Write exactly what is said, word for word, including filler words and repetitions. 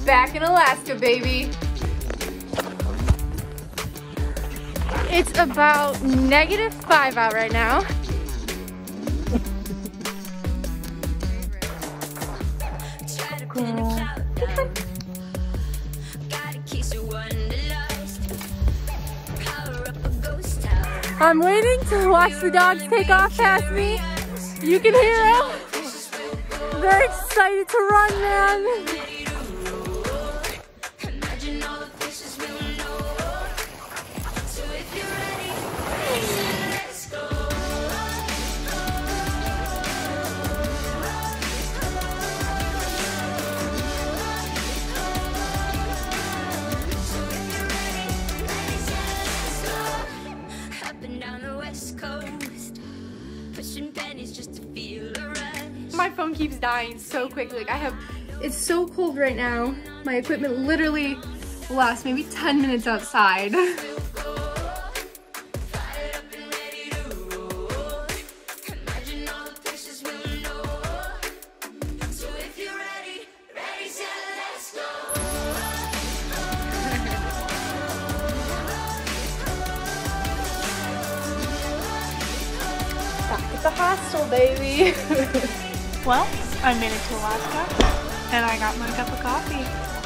back in Alaska, baby. It's about negative five out right now. I'm waiting to watch the dogs take off past me. You can hear them. They're excited to run, man. My phone keeps dying so quickly. Like I have, it's so cold right now. My equipment literally lasts maybe ten minutes outside. Back at the hostel, baby. Well, I made it to Alaska, and I got my cup of coffee.